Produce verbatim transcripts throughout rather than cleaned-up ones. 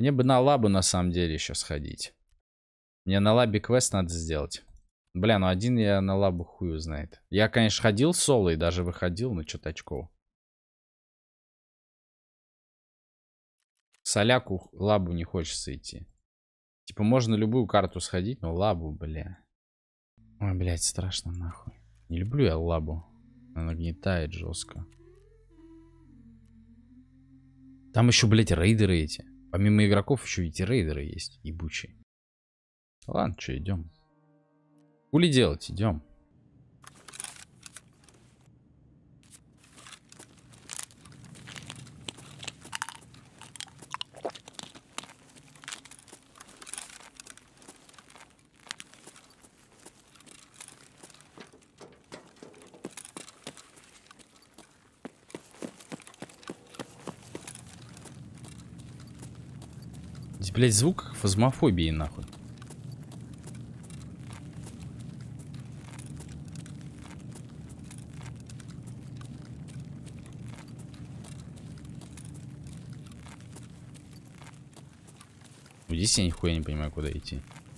Мне бы на лабу на самом деле еще сходить. Мне на лабе квест надо сделать. Бля, ну один я на лабу хую знает. Я, конечно, ходил соло и даже выходил, но что-то очково. Соляку лабу не хочется идти. Типа можно любую карту сходить, но лабу, бля. Ой, блядь, страшно нахуй. Не люблю я лабу. Она гнетает жестко. Там еще, блядь, рейдеры эти. Помимо игроков еще эти рейдеры есть, ебучие. Ладно, что, идем. Хули делать, идем. Здесь, блядь, звук как фазмофобии, нахуй. Здесь я нихуя не понимаю, куда идти.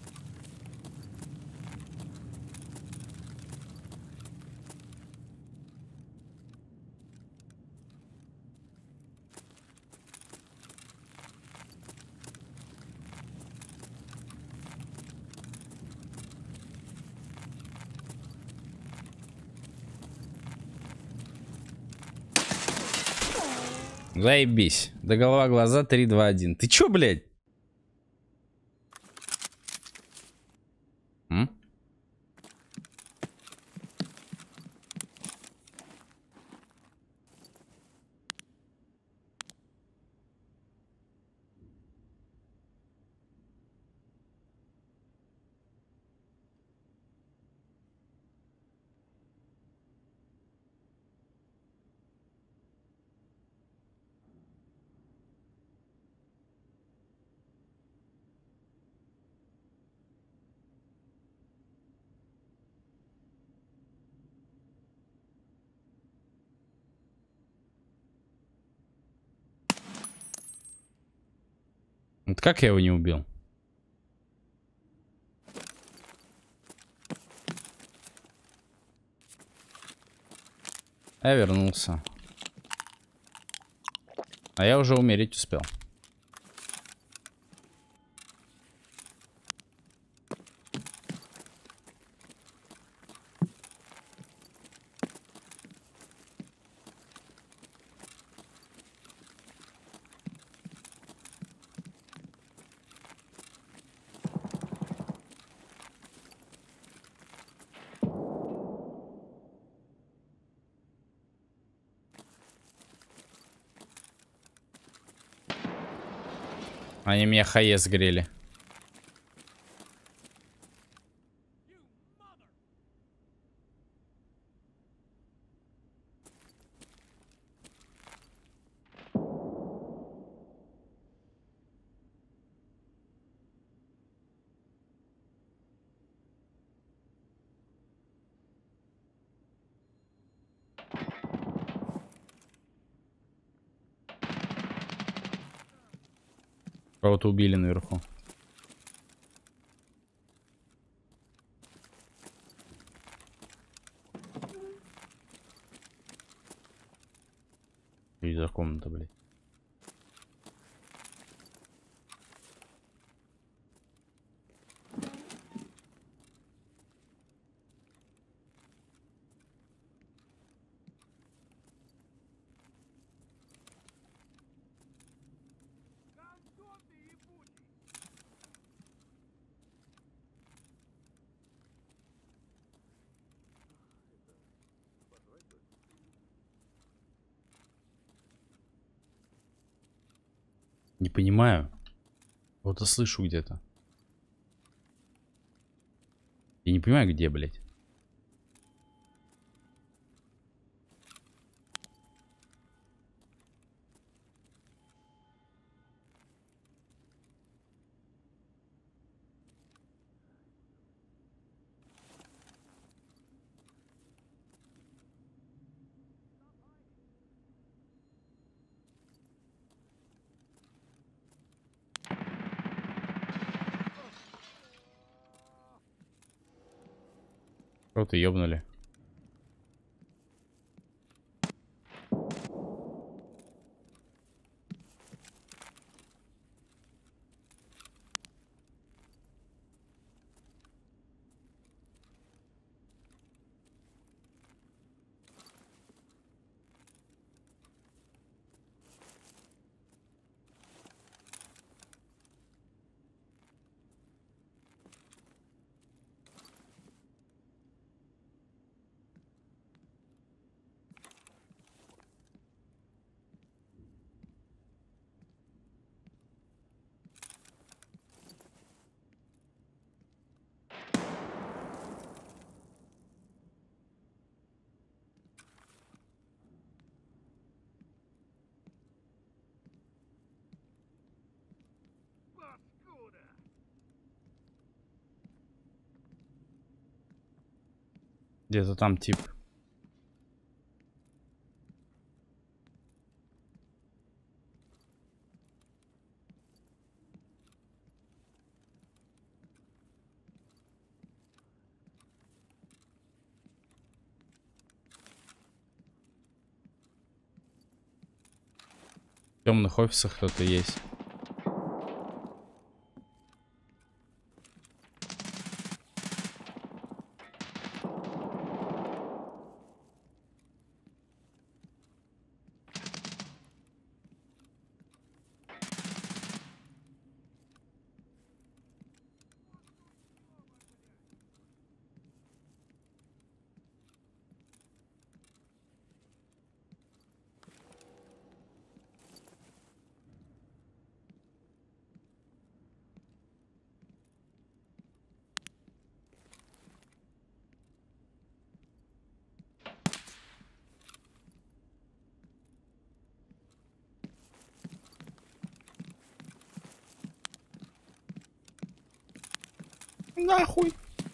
Заебись. До голова, глаза, три, два, один. Ты чё, блядь? М? Вот как я его не убил? Я вернулся. А я уже умереть успел. Они меня хае сгрели. Кого-то убили наверху. И за комната, блядь. Не понимаю. Вот-то слышу где-то. Я не понимаю, где, блядь. Кого-то ёбнули. Где-то там тип. В темных офисах кто-то есть. Нахуй.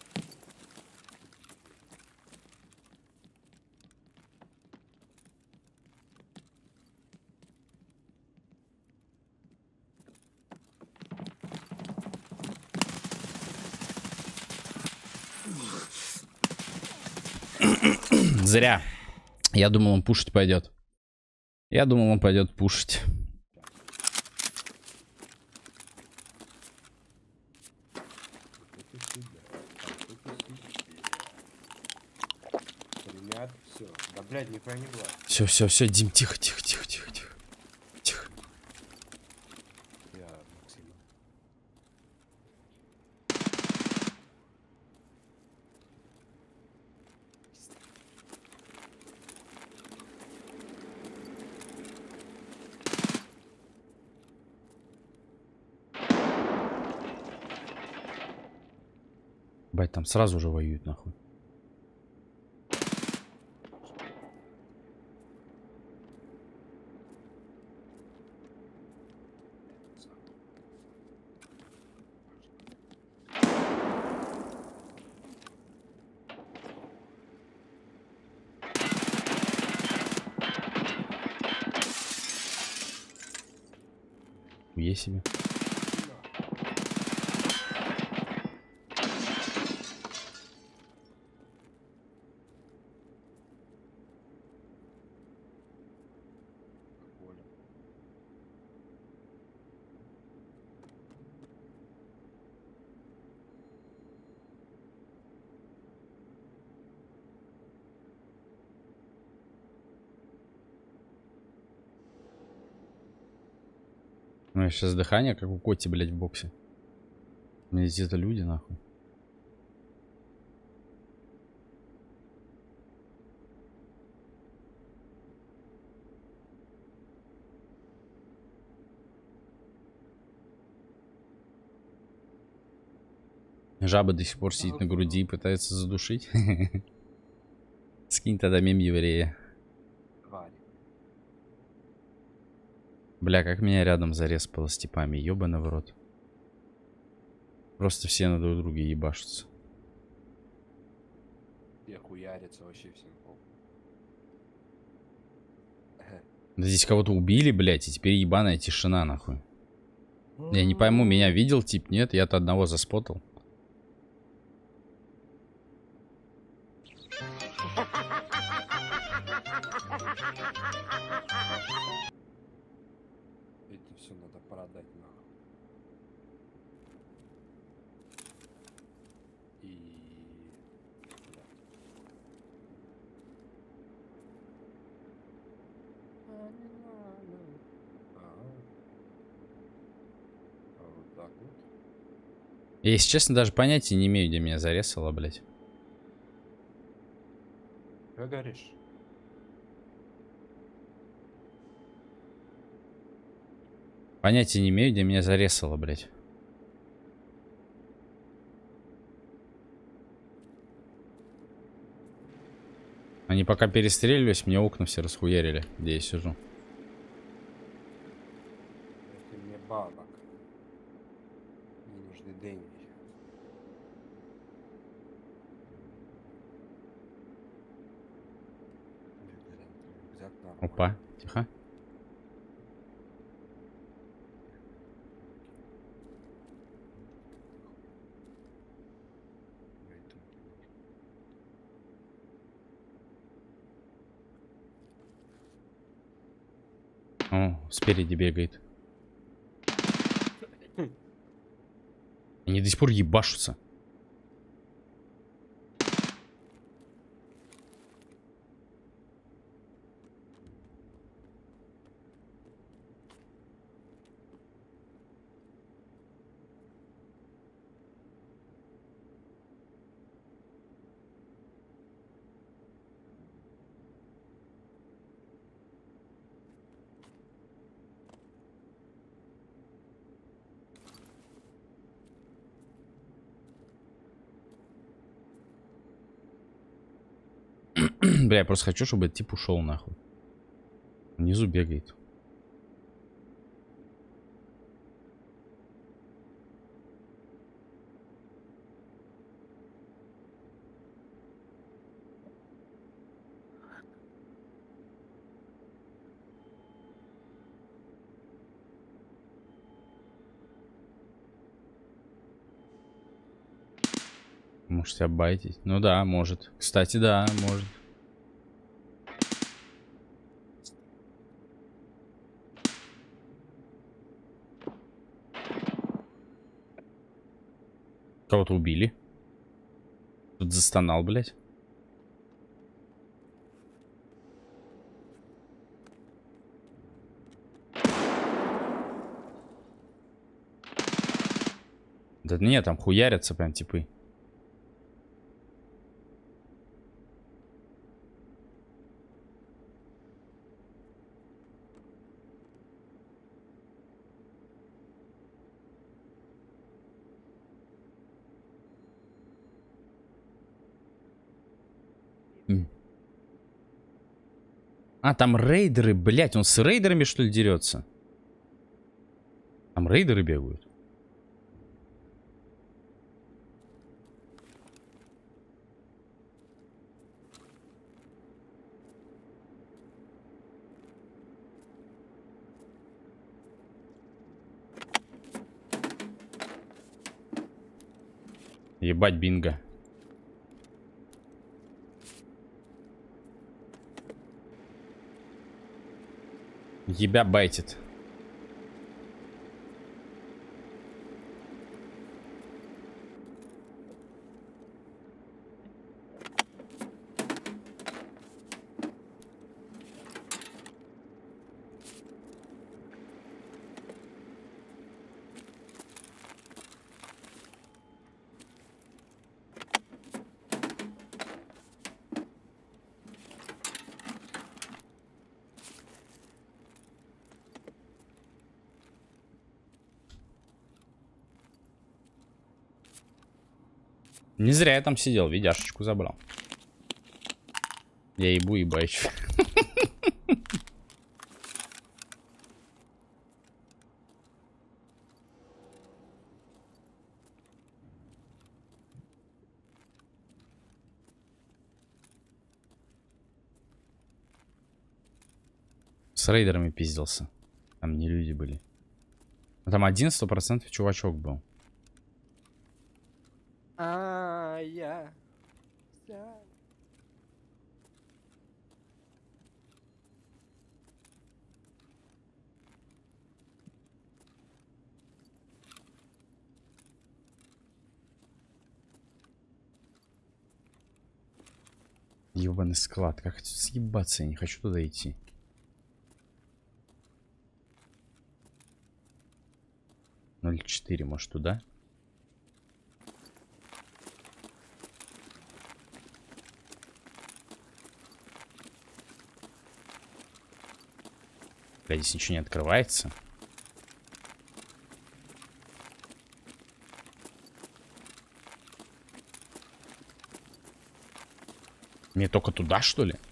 Зря. Я думал, он пушить пойдет. Я думал, он пойдет пушить. Да, блядь, не пойми, все, все, все, Дим, тихо, тихо, тихо, тихо, тихо. Тихо. Я Максим. Бать, там сразу же воюют, нахуй. Есть себе. Ну, сейчас дыхание, как у Коти, блядь, в боксе. Мне здесь это люди, нахуй. Жаба до сих пор сидит на груди и пытается задушить. Скинь тогда мем еврея. Бля, как меня рядом зареспало с типами, ёбаный в рот. Просто все на друг друга ебашутся. Я хуярится вообще всем. Да здесь кого-то убили, блядь, и теперь ебаная тишина, нахуй. Я не пойму, меня видел тип? Нет, я-то одного заспотал. Это все надо продать нахуй. И... Да. А, не надо. Ага. А вот так вот. Я, если честно, даже понятия не имею, где меня зарезало, блядь. Как говоришь? Понятия не имею, где меня зарезало, блядь. Они пока перестреливались, мне окна все расхуярили, где я сижу. Это мне бабок. Мне нужны деньги. Рюкзак нормальный. Опа, тихо. О, спереди бегает. Они до сих пор ебашутся. Бля, я просто хочу, чтобы этот тип ушел нахуй. Внизу бегает. Может себя байтить? Ну да, может. Кстати, да, может. Кого-то убили. Тут застонал, блядь. Да нет, там хуярятся прям типы. А, там рейдеры, блядь, он с рейдерами, что ли, дерется? Там рейдеры бегают. Ебать, бинго. Ебя байтит. Не зря я там сидел, видяшечку забрал. Я ебу и бачу. С рейдерами пиздился. Там не люди были. Но там один сто процентов чувачок был. А, я. Ебаный склад. Как съебаться? Я не хочу туда идти. ноль четыре, может, туда? Бля, здесь ничего не открывается. Мне только туда, что ли?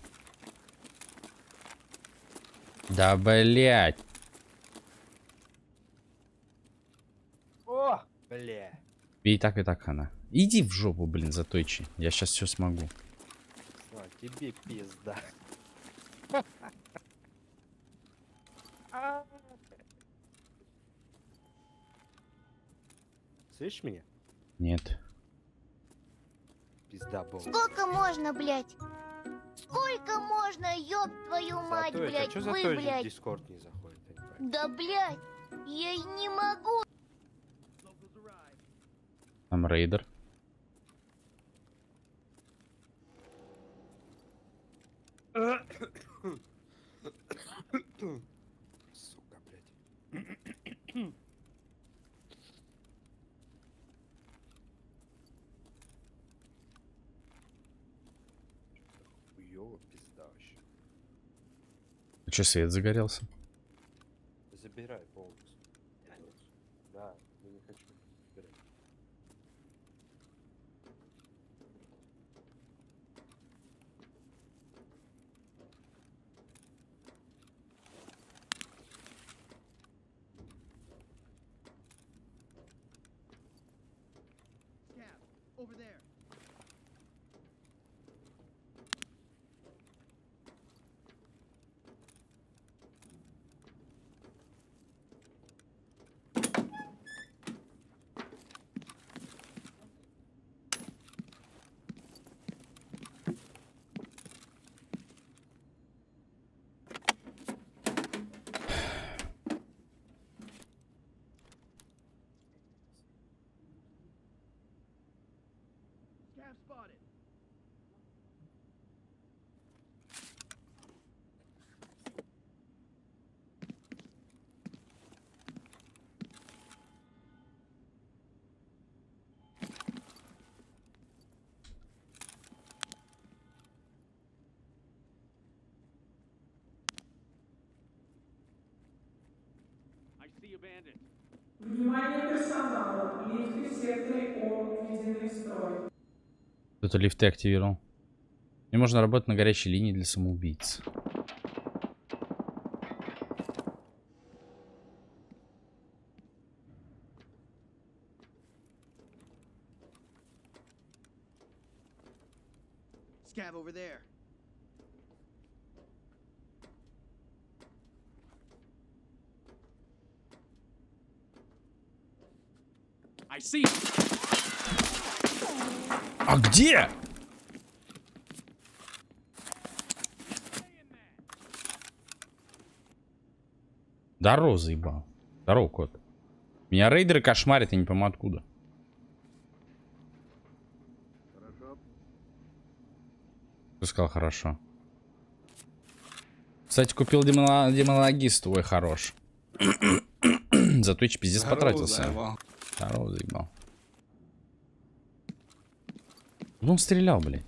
Да, блядь. О, бля. И так, и так она. Иди в жопу, блин, затойчи. Я сейчас все смогу. А, тебе пизда. Слышишь меня? Нет. Пизда бог. Сколько можно, блядь? Сколько можно, ёб твою мать, Затоить. блядь, А чё вы, Затоить в блядь? Дискорд не заходит? Я не понимаю. Да, блядь, я и не могу. Там рейдер. Сука, блядь. Хуёво, пизда вообще. А чё, свет загорелся? Забирай полностью. Да, я не хочу. Забирай. Over there. Scav spotted. I see a bandit. Внимание персонала. Лифты в секторе О введены в строй. Кто-то лифты активировал. Мне можно работать на горячей линии для самоубийц. Scav over there. I see. А где? Здорово, заебал. Здорово, кот. Меня рейдеры кошмарят, я не пойму откуда. Кто сказал хорошо? Кстати, купил демона... демонологист, твой хорош. За Twitch пиздец потратился. Здорово, заебал. Ну он стрелял, блин.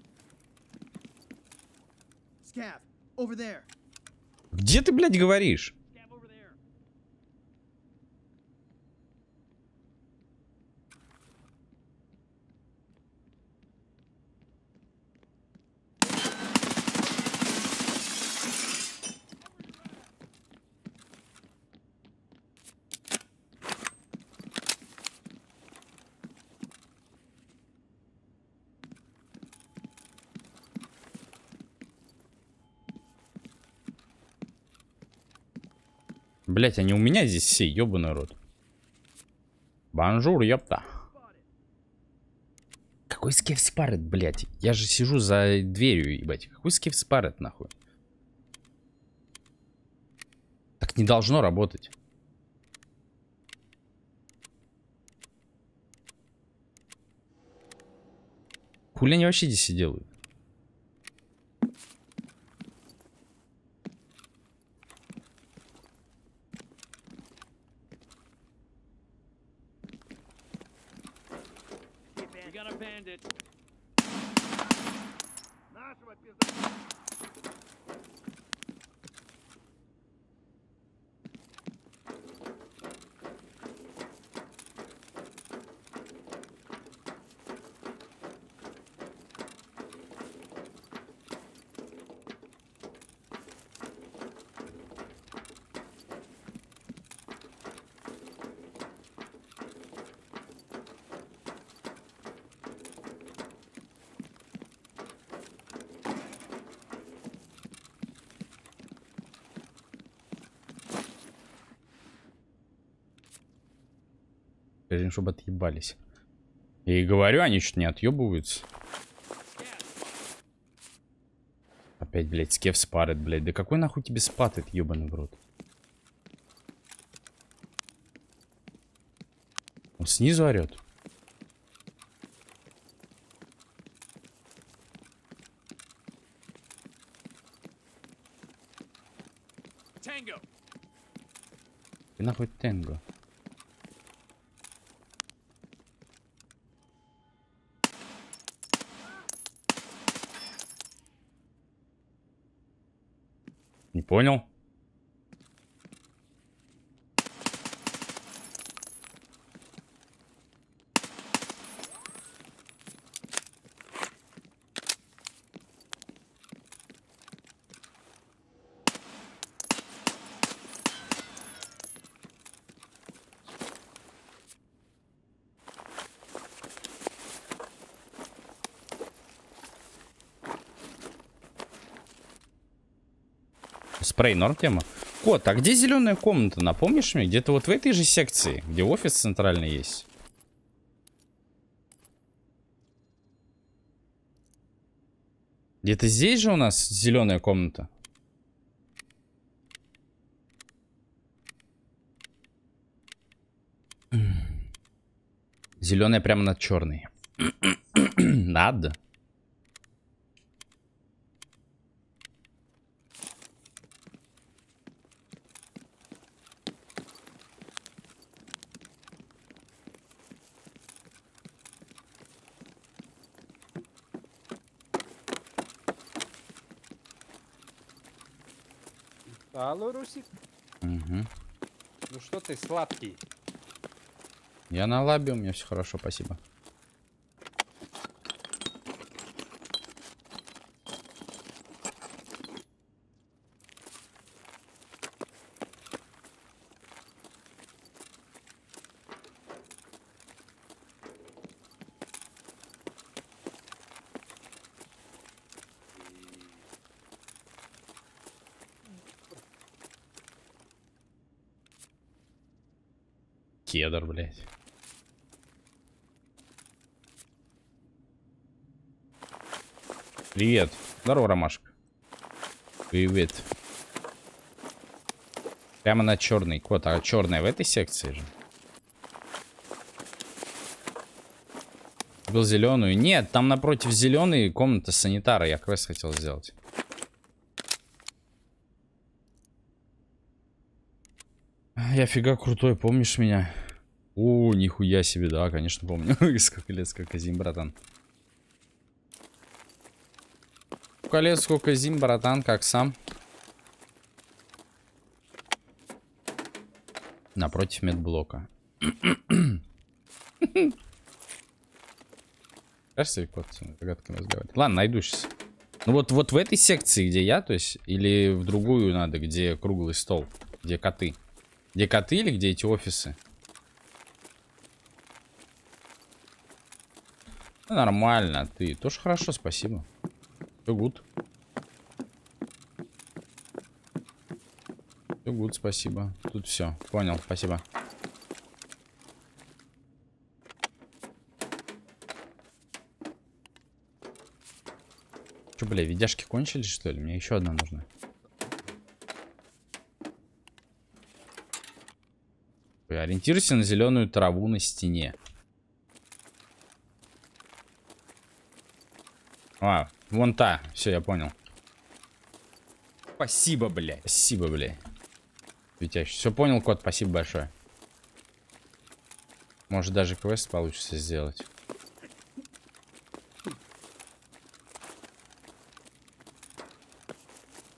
Scav over there. Где ты, блядь, говоришь? Scav over there. Блять, они у меня здесь все, ёбаный рот. Бонжур, ёпта. Какой скиф спарет, блять? Я же сижу за дверью, ебать. Какой скиф спарет, нахуй? Так не должно работать. Хули они вообще здесь все делают? bandit. Чтобы отъебались. Я и говорю, они что-то не отъебываются. Опять, блядь, скеф спарит, блядь. Да какой нахуй тебе спат, этот ебаный в рот? Он снизу орет. Tango. Ты нахуй Тенго. Не понял. Спрей, норм тема. Кот, а где зеленая комната? Напомнишь мне? Где-то вот в этой же секции, где офис центральный есть. Где-то здесь же у нас зеленая комната. Зеленая прямо над черной. Надо. Алло, Русик. Угу. Ну что ты сладкий? Я на лабе, у меня все хорошо, спасибо. Кедр, блядь. Привет. Здорово, Ромашка. Привет. Прямо на черный кот. А черная в этой секции же? Был зеленую. Нет, там напротив зеленой комната санитара. Я квест хотел сделать. Я фига крутой, помнишь меня? О, нихуя себе, да, конечно, помню. Сколько лет, сколько зим, братан. Сколько лет, сколько зим, братан, как сам. Напротив медблока. Кажется, кот с загадками разговаривает. Ладно, найду сейчас. Ну вот, вот в этой секции, где я, то есть, или в другую надо, где круглый стол, где коты. Где коты или где эти офисы? Ну, нормально, ты тоже хорошо, спасибо. Все гуд. Все гуд, спасибо. Тут все, понял, спасибо. Че, бля, видяшки кончились, что ли? Мне еще одна нужна. Ориентируйся на зеленую траву на стене. А, вон та. Все, я понял. Спасибо, блядь. Спасибо, блядь. Светящий. Все понял, кот. Спасибо большое. Может, даже квест получится сделать.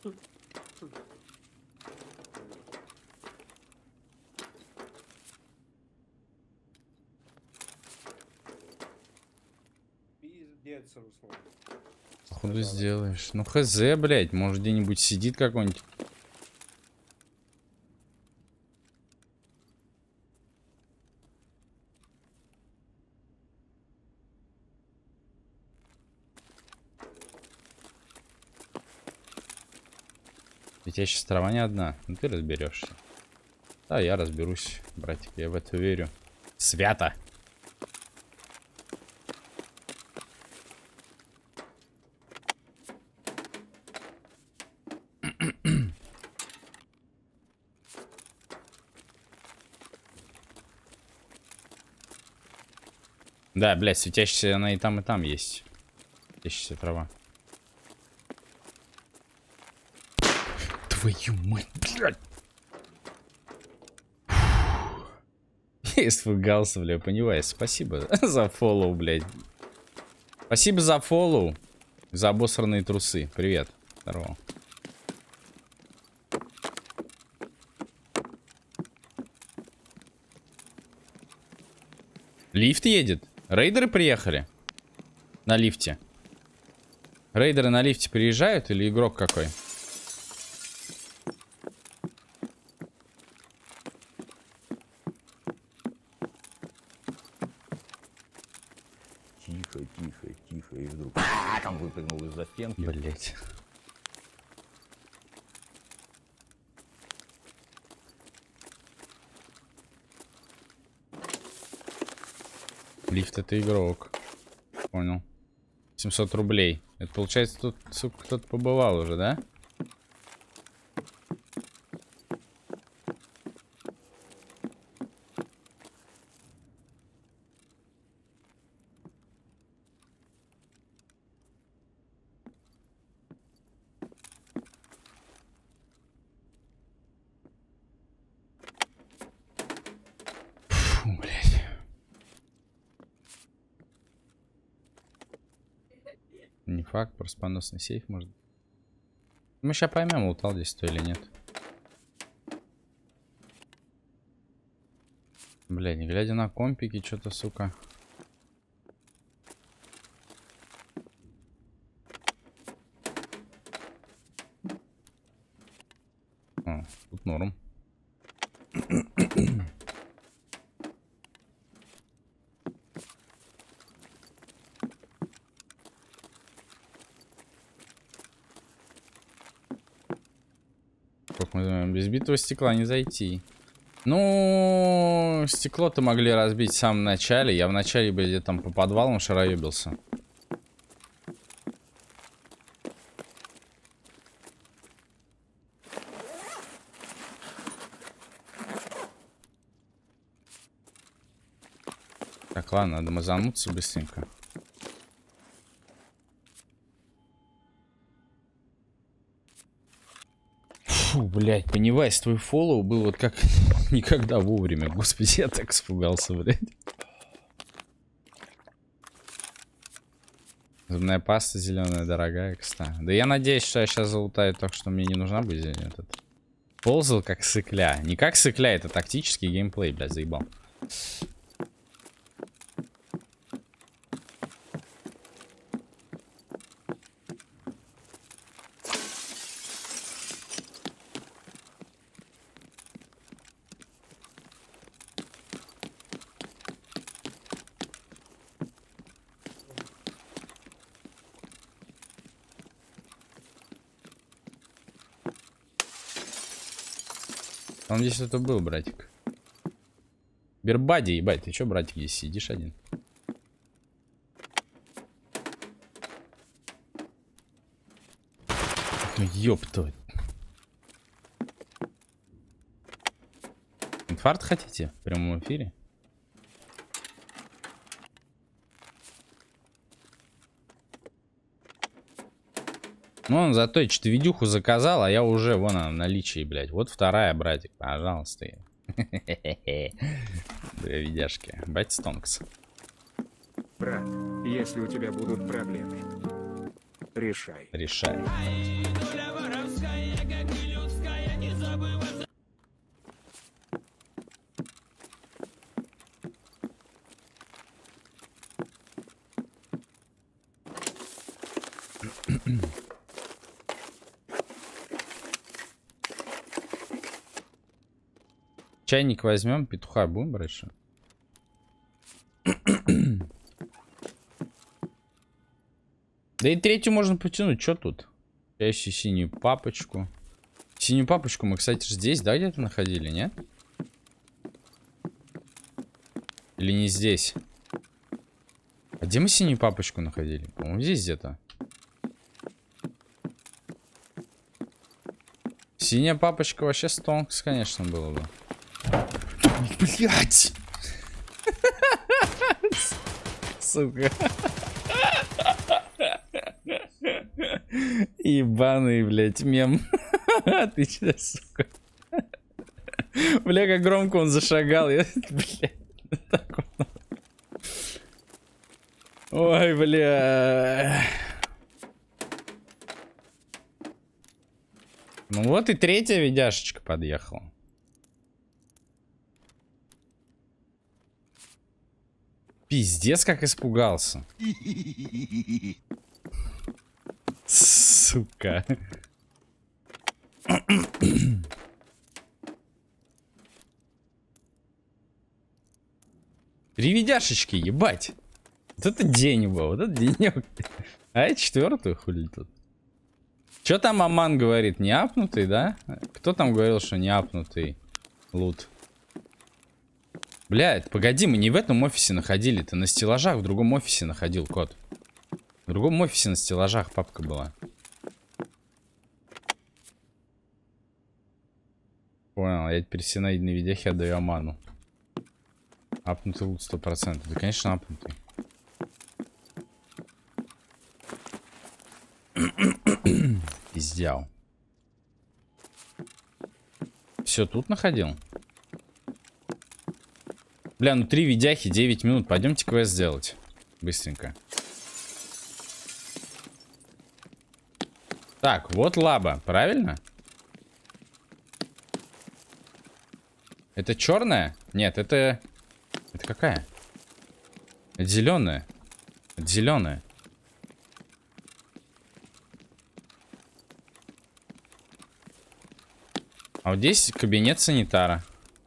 Пиздец, Руслан. Худу сделаешь. Ну хз, блядь, может где-нибудь сидит какой-нибудь. Ведь я сейчас трава не одна. Ну ты разберешься. Да, я разберусь, братик, я в это верю. Свято. Да, блядь, светящаяся она и там, и там есть. Светящаяся трава. Твою мать, блядь. Я испугался, бля, понимаешь. Спасибо за фоллоу, блядь. Спасибо за фоллоу. За обосранные трусы. Привет. Здорово. Лифт едет. Рейдеры приехали. На лифте. Рейдеры на лифте приезжают или игрок какой? Тихо, тихо, тихо. И вдруг а, там выпрыгнул из-за стенки. Блять. Лифт это игрок. Понял. семьсот рублей. Это получается тут, сука, кто-то побывал уже, да? Фу, блядь. Не факт, просто поносный сейф может. Мы сейчас поймем, лутал здесь то или нет. Бля, не глядя на компики, что-то, сука. О, тут норм. Без битого стекла не зайти. Ну, стекло-то могли разбить в самом начале. Я в начале, блядь, там по подвалам шароебился. Так, ладно, надо мазануться быстренько. Фу, блядь, понимаешь, твой фоллоу был вот как никогда вовремя. Господи, я так испугался, блядь. Зубная паста зеленая, дорогая, кстати. Да я надеюсь, что я сейчас залутаю так, что мне не нужна будет этот. Ползал как сыкля. Не как сыкля, это тактический геймплей, блядь, заебал. Он здесь это был, братик. Бербади, ебать, ты чё, братик, здесь сидишь один? Ну ёпта. Инфаркт хотите? В прямом эфире? Ну, он зато что-то видюху заказал, а я уже, вон она, в наличии, блядь. Вот вторая, братик, пожалуйста. Две видяшки. Бать Стонкс. Брат, если у тебя будут проблемы, решай. Решай. Чайник возьмем, петуха будем брать, что? Да и третью можно потянуть, что тут? Я ищу синюю папочку. Синюю папочку мы, кстати, здесь, да, где-то находили, нет? Или не здесь? А где мы синюю папочку находили? По-моему, здесь где-то. Синяя папочка вообще стонкс, конечно, было бы. Блять! Сука. Ебаный, блядь, мем. Ты че, сука? Бля, как громко он зашагал. Я, блядь, так вот. Ой, бля. Ну вот и третья видяшечка подъехала. Пиздец, как испугался. Сука. Три видяшечки, ебать. Вот это день был, вот это денек. А это четвертую хули тут. Че там Аман говорит? Не апнутый, да? Кто там говорил, что не апнутый лут? Блядь, погоди, мы не в этом офисе находили. Ты на стеллажах в другом офисе находил, кот. В другом офисе на стеллажах папка была. Понял, я теперь все на видяхе отдаю Аману. Апнутый лут сто процентов. Да, конечно, апнутый. Пиздял. Все тут находил? Бля, ну три видяхи, девять минут. Пойдемте квест сделать. Быстренько. Так, вот лаба, правильно? Это черная? Нет, это... Это какая? Это зеленая. Это зеленая. А вот здесь кабинет санитара.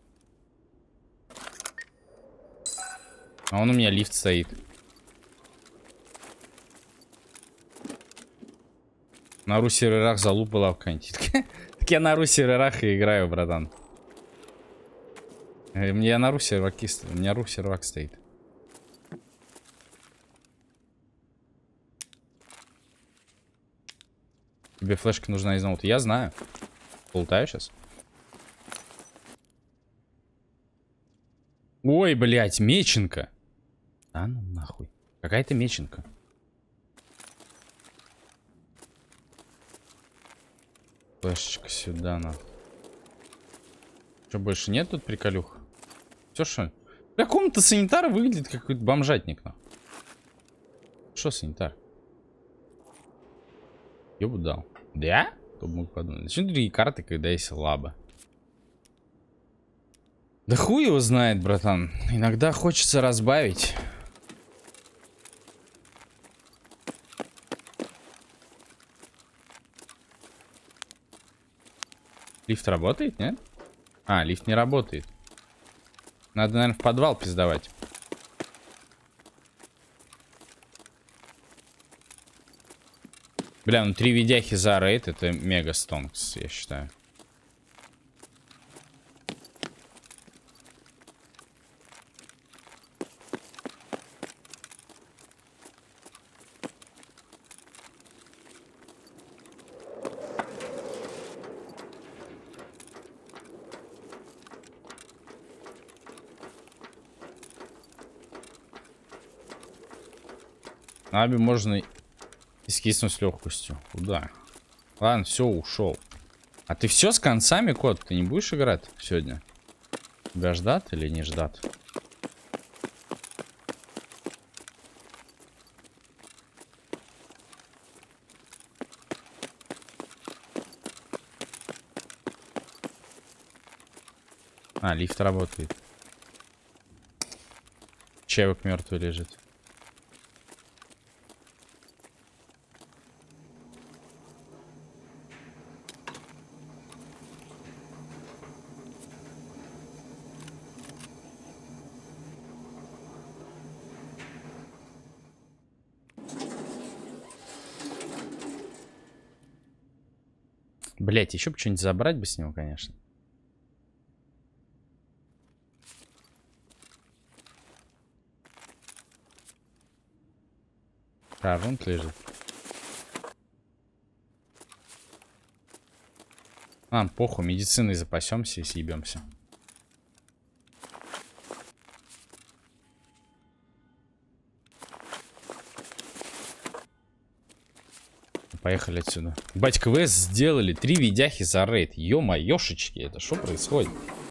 А он у меня лифт стоит. На ру серверах залуп была в какая-нибудь. Так я на ру серверах и играю, братан. Мне на ру серваки, у меня ру сервак стоит. Тебе флешка нужна из ноута. Я знаю. Полутаю сейчас. Ой, блядь, меченка. А ну нахуй. Какая-то меченка. Флешечка сюда, на. Что, больше нет тут приколюх? Все что? Бля, комната санитара выглядит как какой-то бомжатник, на. Что санитар? Ёбу дал. Да? Кто бы мог подумать. Зачем другие карты, когда есть лаба? Да хуй его знает, братан. Иногда хочется разбавить. Лифт работает, нет? А, лифт не работает. Надо, наверное, в подвал пиздовать. Бля, ну три видяхи за рейд, это мега стонкс, я считаю. Аби можно искиснуть с легкостью. Куда? Ладно, все, ушел. А ты все с концами, кот? Ты не будешь играть сегодня? Тебя ждат или не ждат? А, лифт работает. Человек мертвый лежит. Блять, еще бы что-нибудь забрать бы с него, конечно. Корунд лежит. А, похуй, медициной запасемся и съебемся. Поехали отсюда. Бать, квест сделали. Три видяхи за рейд. Ё-моёшечки, это что происходит?